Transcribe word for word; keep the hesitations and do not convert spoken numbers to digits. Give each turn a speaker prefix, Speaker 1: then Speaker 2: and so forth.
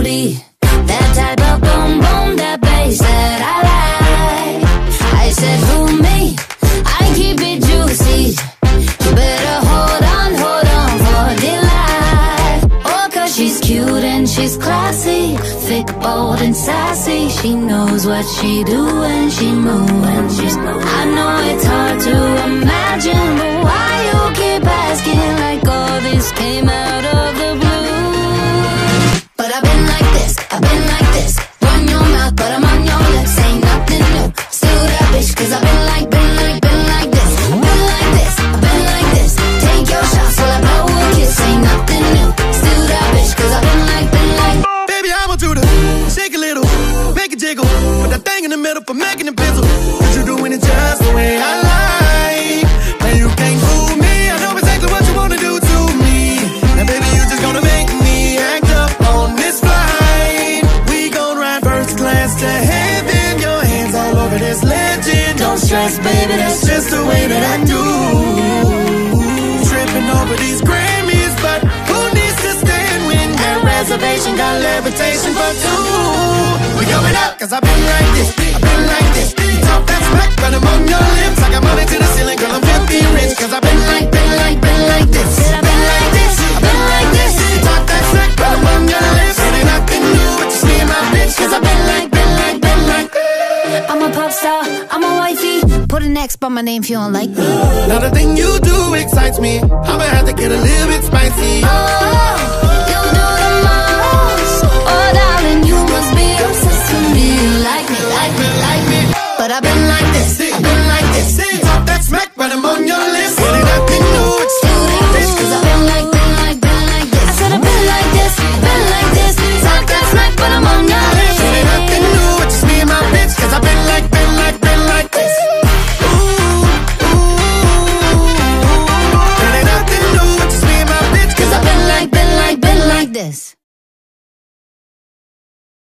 Speaker 1: be that type of boom boom, that bass that I like. I said, who me? I keep it juicy. You better hold on, hold on for dear life. Oh, cause she's cute and she's classy, thick, bold and sassy. She knows what she do when she move, when she's moving. I know it's hard to imagine, but why you keep asking like all this came out of the blue? But I've been like this, I've been like this. Run your mouth, but I'm on your lips. Ain't nothing new, still that bitch. Cause I've been like, been like, been like this. I've been like this, I've been like this. Take your shots while I blow a kiss. Ain't nothing new, still that bitch. Cause I've been like, been like.
Speaker 2: Baby, I want you to shake a little, make it jiggle. Put that thing in the middle for making it bizzle. Cause you're doing it just the way I like. Man, you can't fool me, I know exactly what you wanna do to me. Now baby, you just gonna make me act up on this flight. We gon' ride first class to heaven. Your hands all over this legend. Don't stress, baby, that's just the way that I do. Tripping over these Grammys, but who needs to stand when that reservation got levitation for two? We going up, cause I've been like this, I've been like this. You talk that smack, but I'm on your lips. I got money to the ceiling, girl, I'm filthy rich. Cause I've been like, been like, been like this. I've been like this, I've been like this. You talk that smack, but I'm on your lips. It ain't nothing new, but you see my bitch. Cause I've been like, been like, been like.
Speaker 1: I'm a pop star, I'm a wifey. Put an X by my name if you don't like me.
Speaker 2: Now the thing you do excites me. I'ma have to get a little bit spicy.
Speaker 1: Oh, you do the most. Oh, darling, you must be obsessed with me. You like me, like me, like me. But I've been